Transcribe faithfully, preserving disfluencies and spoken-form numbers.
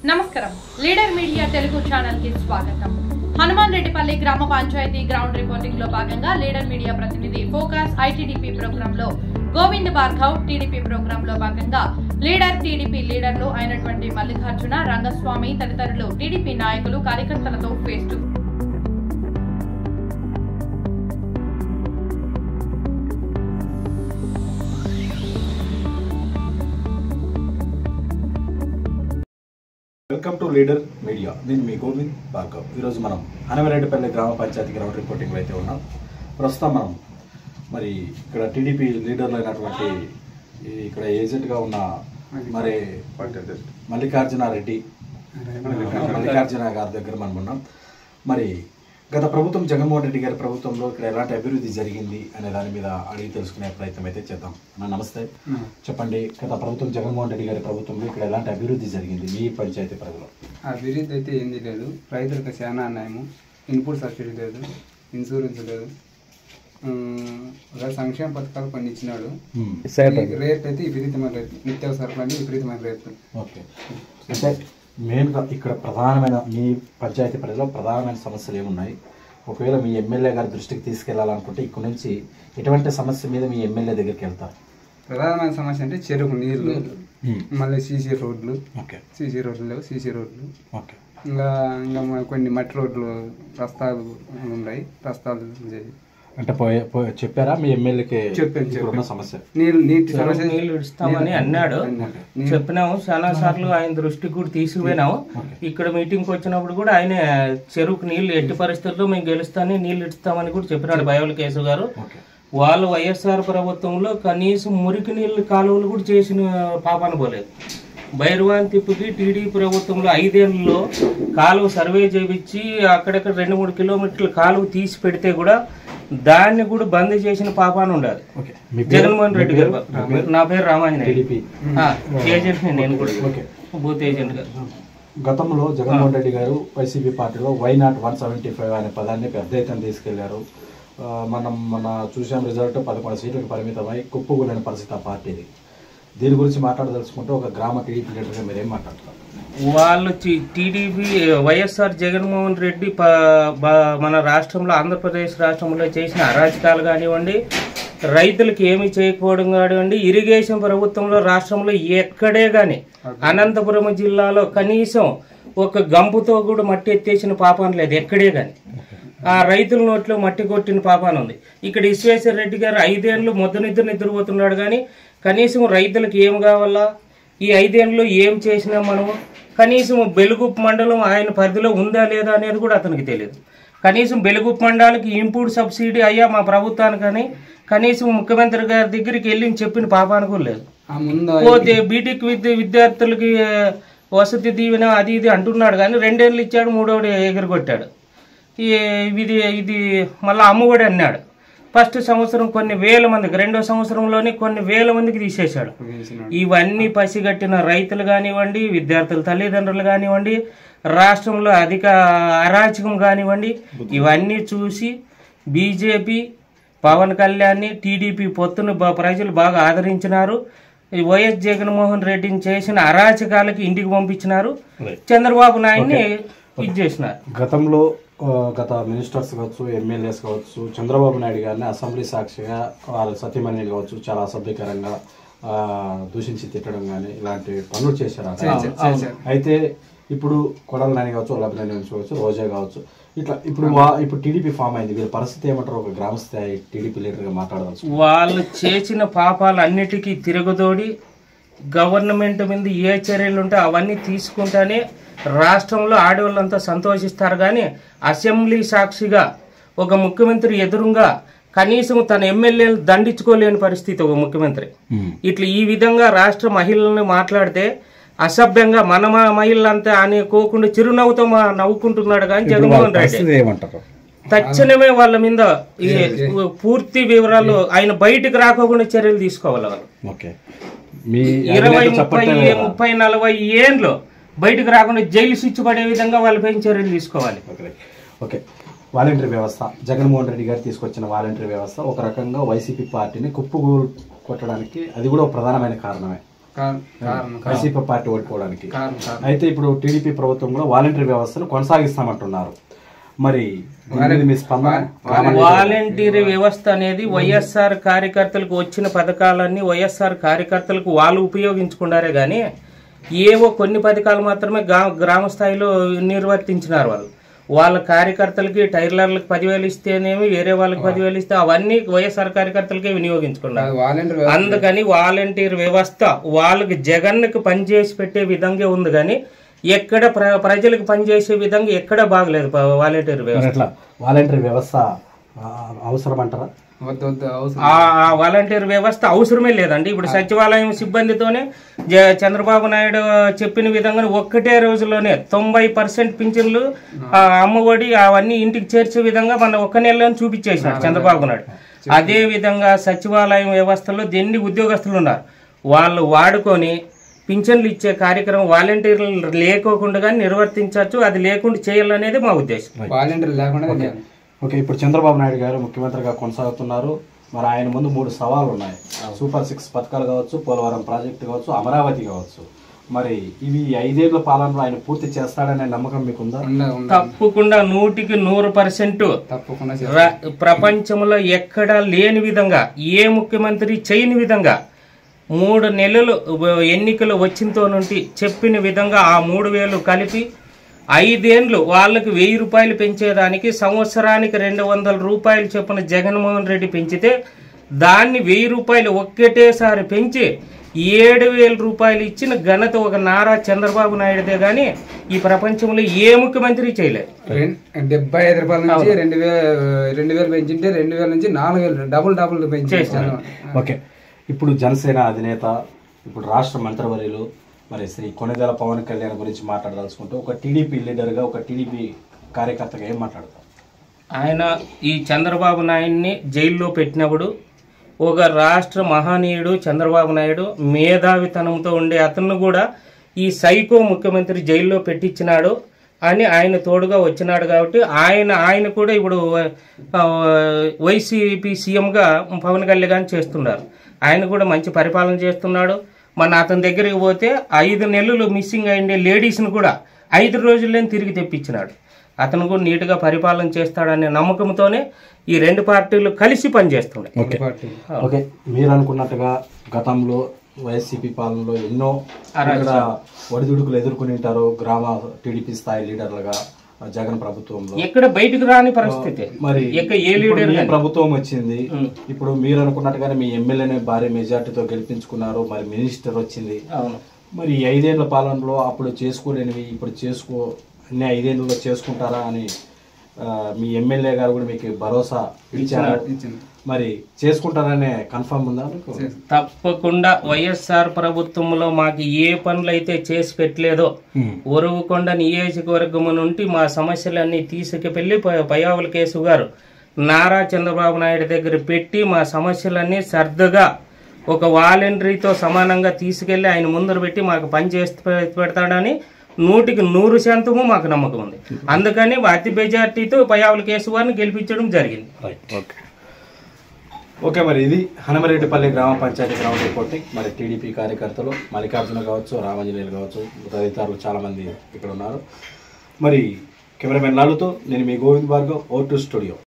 నమస్కారం leader media Telugu channel కి స్వాగతం. హనుమాన్ రెడ్డిపల్లి గ్రామ పంచాయతీ గ్రౌండ్ రిపోర్టింగ్ లో భాగంగా లీడర్ మీడియా ప్రతినిధి ఫోకస్ ఐటీడీపీ ప్రోగ్రామ్ లో గోవింద్ భార్గవ్, టీడీపీ ప్రోగ్రామ్ లో భాగంగా లీడర్ టీడీపీ లీడర్లు అయినటువంటి మల్లికార్జున, రంగస్వామి తదితరులు టీడీపీ నాయకులు కార్యకర్తలతో face to welcome to leader media. నేను మీ గోవింద్ భార్గవ్. ఈరోజు మనం హనుమారెడ్డిపల్లి గ్రామ పంచాయతీ గ్రౌండ్ రిపోర్టింగ్ అయితే ఉన్నాం. ప్రస్తుతం మనం మరి ఇక్కడ టీడీపీ లీడర్లు అయినటువంటి ఇక్కడ ఏజెంట్గా ఉన్న మరి మల్లికార్జున రెడ్డి మల్లికార్జున గారి దగ్గర మనం ఉన్నాం. మరి గత ప్రభుత్వం జగన్మోహన్ రెడ్డి గారి ప్రభుత్వంలో ఇక్కడ ఎలాంటి అభివృద్ధి జరిగింది అనే దాని మీద అడిగి తెలుసుకునే ప్రయత్నం అయితే చేద్దాం. నమస్తే, చెప్పండి, గత ప్రభుత్వం జగన్మోహన్ రెడ్డి గారి ప్రభుత్వంలో ఇక్కడ ఎలాంటి అభివృద్ధి జరిగింది మీ పంచాయతీ పరిధిలో? అభివృద్ధి అయితే ఏంది లేదు. రైతులకు చాలా అన్యాయము, ఇన్పుట్ సబ్సిడీ లేదు, ఇన్సూరెన్స్ లేదు, సంక్షేమ పథకాలు కొన్ని ఇచ్చినాడు. రేట్ అయితే విపరీతమైన రేట్లు, నిత్యావసరాలు అన్ని విపరీతమైన రేట్లు. ఓకే, అంటే మెయిన్గా ఇక్కడ ప్రధానమైన మీ పంచాయతీ పరిధిలో ప్రధానమైన సమస్యలు ఏమున్నాయి? ఒకవేళ మీ ఎమ్మెల్యే గారి దృష్టికి తీసుకెళ్లాలనుకుంటే ఇక్కడ నుంచి ఎటువంటి సమస్య మీద మీ ఎమ్మెల్యే దగ్గరికి వెళ్తారు? ప్రధానమైన సమస్య అంటే చెరుకు నీళ్లు, మళ్ళీ సీసీ రోడ్లు. సీసీ రోడ్లు లేవు, సీసీ రోడ్లు. ఇంకా ఇంకా కొన్ని మట్టి రోడ్లు, రస్తాలు ఉన్నాయి, రస్తాలు అంటే పోయి చెప్పారా మీ ఎమ్మెల్యేకి? చెప్పాను సమస్య నీళ్ళు నీటి సమస్య నీళ్లు ఇస్తామని అన్నాడు. చెప్పినాము, చాలా సార్లు ఆయన దృష్టికి కూడా తీసుకుపోయినాము. ఇక్కడ మీటింగ్ వచ్చినప్పుడు కూడా ఆయన చెరువుకు నీళ్లు ఎట్టి పరిస్థితుల్లో మేము గెలుస్తామని నీళ్లు ఇస్తామని కూడా చెప్పినాడు బయవల కేశవ్ గారు. వాళ్ళు వైఎస్ఆర్ ప్రభుత్వంలో కనీసం మురికి నీళ్లు కాలువలు కూడా చేసిన పాపాన పోలేదు. భైరవాన్ తిప్పుకి టీడీ ప్రభుత్వంలో ఐదేళ్లలో కాలువ సర్వే చేయించి అక్కడక్కడ రెండు మూడు కిలోమీటర్ల కాలువ తీసి పెడితే కూడా దాన్ని కూడా బంద్ చేసిన పాపాన ఉండాలి జగన్మోహన్ రెడ్డి గారు. నా పేరు రామాంజనేయ, ఏజెంట్ నేను కూడా, బూత్ ఏజెంట్ గారు. గతంలో జగన్మోహన్ రెడ్డి గారు వైసీపీ పార్టీలో why not one seventy five అనే పదాన్ని పెద్ద ఎత్తున తీసుకెళ్లారు. మనం మన చూసాం, రిజల్ట్ పదకొండు సీట్లకు పరిమితమై కుప్పకూలిన పరిస్థితి ఆ పార్టీది. దీని గురించి మాట్లాడదలుచుకుంటే ఒక గ్రామ టీడీపీ లీడర్గా మీరేం మాట్లాడతారు? వాళ్ళు టీడీపీ వైఎస్ఆర్ జగన్మోహన్ రెడ్డి మన రాష్ట్రంలో, ఆంధ్రప్రదేశ్ రాష్ట్రంలో చేసిన అరాచకాలు కానివ్వండి, రైతులకు ఏమి చేయకపోవడం కానివ్వండి, ఇరిగేషన్ ప్రభుత్వంలో రాష్ట్రంలో ఎక్కడే కానీ అనంతపురం జిల్లాలో కనీసం ఒక గంపుతో కూడా మట్టి ఎత్తేసిన పాపాన లేదు ఎక్కడే కానీ. ఆ రైతుల నోట్లో మట్టి కొట్టిన పాపాన ఉంది. ఇక్కడ విశ్వేశ్వర రెడ్డి గారు ఐదేళ్లు మొద్దు నిద్ర నిద్రపోతున్నాడు కానీ కనీసం రైతులకు ఏం కావాలా, ఈ ఐదేళ్లలో ఏం చేసినా మనము, కనీసం బెలుగుప్ మండలం ఆయన పరిధిలో ఉందా లేదా అనేది కూడా అతనికి తెలియదు. కనీసం బెలుగుప్ మండలానికి ఇంపోర్ట్ సబ్సిడీ అయ్యా మా ప్రభుత్వానికని కనీసం ముఖ్యమంత్రి గారి దగ్గరికి వెళ్ళి చెప్పిన పాపానికి కూడా లేదు. పోతే బీటెక్ విద్య విద్యార్థులకి వసతి దీవెన అది ఇది అంటున్నాడు కానీ రెండేళ్ళు ఇచ్చాడు, మూడోడు ఎగురగొట్టాడు. ఇది ఇది మళ్ళీ అమ్మఒడి అన్నాడు. ఫస్ట్ సంవత్సరం కొన్ని వేల మందికి, రెండో సంవత్సరంలోనే కొన్ని వేల మందికి తీసేశాడు. ఇవన్నీ పసిగట్టిన రైతులు కానివ్వండి, విద్యార్థుల తల్లిదండ్రులు కానివ్వండి, రాష్ట్రంలో అధిక అరాచకం కానివ్వండి, ఇవన్నీ చూసి బీజేపీ పవన్ కళ్యాణ్ టీడీపీ పొత్తును ప్రజలు బాగా ఆదరించినారు. వైఎస్ జగన్మోహన్ రెడ్డిని చేసిన అరాచకాలకి ఇంటికి పంపించినారు. చంద్రబాబు నాయుడిని ఇది చేసినారు. గతంలో గత మినిస్టర్స్ కావచ్చు, ఎమ్మెల్యేస్ కావచ్చు, చంద్రబాబు నాయుడు గారిని అసెంబ్లీ సాక్షిగా వారి సతీమణి కావచ్చు చాలా అసభ్యకరంగా దూషించి తిట్టడం కానీ ఇలాంటి పనులు చేశారు. అయితే ఇప్పుడు కొడాలి నాని కావచ్చు, లబ్నాని కావచ్చు, రోజా కావచ్చు, ఇట్లా ఇప్పుడు ఇప్పుడు టీడీపీ ఫామ్ అయింది. వీళ్ళ పరిస్థితి ఏమంటారు? ఒక గ్రామ స్థాయి టీడీపీ లీడర్గా మాట్లాడవచ్చు. వాళ్ళు చేసిన పాపాలు అన్నిటికీ తిరగదోడి గవర్నమెంట్ మీద ఏ చర్యలు ఉంటే అవన్నీ తీసుకుంటానే రాష్ట్రంలో ఆడవాళ్ళంతా సంతోషిస్తారు. కానీ అసెంబ్లీ సాక్షిగా ఒక ముఖ్యమంత్రి ఎదురుగా కనీసం తన ఎమ్మెల్యేలు దండించుకోలేని పరిస్థితి ఒక ముఖ్యమంత్రి. ఇట్లా ఈ విధంగా రాష్ట్ర మహిళలను మాట్లాడితే అసభ్యంగా మన మహిళలంతా అనుకోకుండా చిరునవ్వుతో నవ్వుకుంటున్నాడు. కానీ జగన్మోహన్ రెడ్డి ఏమంటారు? తక్షణమే వాళ్ళ మీద పూర్తి వివరాలు ఆయన బయటకు రాకోకుండా చర్యలు తీసుకోవాలి. వాళ్ళు ఇరవై ముప్పై ముప్పై నలభై ఏళ్ళు బయటకు రాకుండా జైలు స్విచ్ పడే విధంగా వాళ్ళపై చర్యలు తీసుకోవాలి. ఓకే, వాలంటరీ వ్యవస్థ జగన్మోహన్ రెడ్డి గారు తీసుకొచ్చిన వాలంటరీ వ్యవస్థ ఒక రకంగా వైసీపీ పార్టీని కుప్పకూలు కొట్టడానికి అది కూడా ఒక ప్రధానమైన కారణమే. వైసీపీ పార్టీ ఓడిపోవడానికి. అయితే ఇప్పుడు టీడీపీ ప్రభుత్వంలో వాలంటీర్ వ్యవస్థను కొనసాగిస్తామంటున్నారు. మరి వాలంటీర్ వ్యవస్థ అనేది వైఎస్ఆర్ కార్యకర్తలకు వచ్చిన పథకాలన్నీ వైఎస్ఆర్ కార్యకర్తలకు వాళ్ళు ఉపయోగించుకున్నారే గాని ఏవో కొన్ని పథకాలు మాత్రమే గ్రామ స్థాయిలో నిర్వర్తించినారు. వాళ్ళు వాళ్ళ కార్యకర్తలకి టైలర్లకు పదివేలు ఇస్తేనేమి వేరే వాళ్ళకి పదివేలు ఇస్తే అవన్నీ వైఎస్ఆర్ కార్యకర్తలకే వినియోగించుకున్నారు. అందుకని వాలంటీర్ వ్యవస్థ వాళ్ళకి జగన్కి పనిచేసి పెట్టే విధంగా ఉంది కానీ ఎక్కడ ప్రజలకు పనిచేసే విధంగా ఎక్కడ బాగలేదు వాలంటీర్ వ్యవస్థ. వాలంటీర్ వ్యవస్థ అవసరం అంటారా? వాలంటీర్ వ్యవస్థ అవసరమే లేదండి. ఇప్పుడు సచివాలయం సిబ్బందితోనే చంద్రబాబు నాయుడు చెప్పిన విధంగా ఒక్కటే రోజులోనే తొంభై పర్సెంట్ పింఛన్లు అమ్మఒడి అవన్నీ ఇంటికి చేర్చే విధంగా మన ఒక్క నెలలో చూపించేసినాడు చంద్రబాబు నాయుడు. అదే విధంగా సచివాలయం వ్యవస్థలో ఎన్ని ఉద్యోగస్తులు ఉన్నారు వాళ్ళు వాడుకొని పింఛన్లు ఇచ్చే కార్యక్రమం వాలంటీర్లు లేకోకుండా నిర్వర్తించవచ్చు. అది లేకుండా చేయాలనేది మా ఉద్దేశం. వాలంటీర్లు లేకుండా ఓకే, ఇప్పుడు చంద్రబాబు నాయుడు గారు ముఖ్యమంత్రిగా కొనసాగుతున్నారు. మరి ఆయన ముందు మూడు సవాళ్ళు ఉన్నాయి. సూపర్ సిక్స్ పథకాలు కావచ్చు, పోలవరం ప్రాజెక్టు కావచ్చు, అమరావతి కావచ్చు. మరి ఇవి ఐదేళ్ల పాలనలో ఆయన పూర్తి చేస్తాడనే నమ్మకం మీకుందా? తప్పకుండా నూటికి నూరు పర్సెంట్ తప్పకుండా. ప్రపంచంలో ఎక్కడా లేని విధంగా ఏ ముఖ్యమంత్రి చేయని విధంగా మూడు నెలలు ఎన్నికలు వచ్చినతో నుండి చెప్పిన విధంగా ఆ మూడు వేలు కలిపి ఐదేండ్లు వాళ్ళకి వెయ్యి రూపాయలు పెంచేదానికి సంవత్సరానికి రెండు వందల రూపాయలు చొప్పున జగన్మోహన్ రెడ్డి పెంచితే దాన్ని వెయ్యి రూపాయలు ఒక్కటేసారి పెంచి ఏడు వేల రూపాయలు ఇచ్చిన ఘనత ఒక నారా చంద్రబాబు నాయుడుదే గాని ఈ ప్రపంచంలో ఏ ముఖ్యమంత్రి చేయలేదు. డెబ్బై ఐదు రూపాయల నుంచి రెండు వేల రెండు వేలు పెంచింటే రెండు వేల నుంచి నాలుగు వేలు డబుల్ డబుల్ పెంచేసాను. ఓకే, ఇప్పుడు జనసేన అధినేత ఇప్పుడు రాష్ట్ర మంత్రివర్యులు మరి శ్రీ కొణిదెల పవన్ కళ్యాణ్ గురించి మాట్లాడదలుచుకుంటే ఒక టీడీపీ లీడర్గా ఒక టీడీపీ కార్యకర్తగా ఏం మాట్లాడతారు? ఆయన ఈ చంద్రబాబు నాయుడిని జైల్లో పెట్టినప్పుడు ఒక రాష్ట్ర మహనీయుడు చంద్రబాబు నాయుడు మేధావితనంతో ఉండే అతను కూడా ఈ సైకో ముఖ్యమంత్రి జైల్లో పెట్టించినాడు అని ఆయన తోడుగా వచ్చినాడు. కాబట్టి ఆయన ఆయన కూడా ఇప్పుడు వైసీపీ సీఎంగా పవన్ కళ్యాణ్ చేస్తున్నారు. ఆయన కూడా మంచి పరిపాలన చేస్తున్నాడు. మన అతని దగ్గరికి పోతే ఐదు నెలలు మిస్సింగ్ అయ్యే లేడీస్ను కూడా ఐదు రోజుల్లోనే తిరిగి తెప్పించినాడు. అతను కూడా నీట్గా పరిపాలన చేస్తాడనే నమ్మకంతోనే ఈ రెండు పార్టీలు కలిసి పనిచేస్తున్నాయి. ఓకే, మీరు అనుకున్నట్టుగా గతంలో వైసీపీ పాలనలో ఎన్నో ఒడిదుడుకులు ఎదుర్కొని ఉంటారు గ్రామ టీడీపీ స్థాయి లీడర్లుగా జగన్ ప్రభుత్వంలో. ఎక్కడ బయటకు రాని పరిస్థితి. మరి ఏ లీడర్ ప్రభుత్వం వచ్చింది, ఇప్పుడు మీరు అనుకున్నట్టుగానే మీ ఎమ్మెల్యేనే భారీ మెజార్టీతో గెలిపించుకున్నారు. మరి మినిస్టర్ వచ్చింది. మరి ఐదేళ్ల పాలనలో అప్పుడు చేసుకోలేనివి ఇప్పుడు చేసుకో అన్ని ఐదేళ్లలో చేసుకుంటారా అని మీ ఎమ్మెల్యే గారు కూడా మీకు భరోసా ఇచ్చారు. మరి చేసుకుంటారనే కన్ఫర్మ్ ఉందా? తప్పకుండా వైఎస్ఆర్ ప్రభుత్వంలో మాకు ఏ పనులు అయితే చేసి పెట్టలేదో ఒరువుకొండ నియోజకవర్గం నుండి మా సమస్యలన్నీ తీసుకువెళ్లి పయ్యావుల కేసు గారు నారా చంద్రబాబు నాయుడు దగ్గర పెట్టి మా సమస్యలన్నీ సర్దుగా ఒక వాలంటరీతో సమానంగా తీసుకెళ్లి ఆయన ముందర పెట్టి మాకు పని చేసి పెడతాడని నూటికి నూరు శాతము మాకు నమ్మకం ఉంది. అందుకని అతి మెజార్టీతో పయ్యావుల కేసు వారిని గెలిపించడం జరిగింది. ఓకే, మరి ఇది హనుమరెడ్డిపల్లి గ్రామ పంచాయతీ గ్రౌండ్ రిపోర్టింగ్. మరి టీడీపీ కార్యకర్తలు మల్లికార్జున కావచ్చు, రామాంజనేయులు కావచ్చు, తదితరులు చాలా మంది ఇక్కడ ఉన్నారు. మరి కెమెరామెన్ లాలుతో నేను మీ Govind Bhargav, O two studio.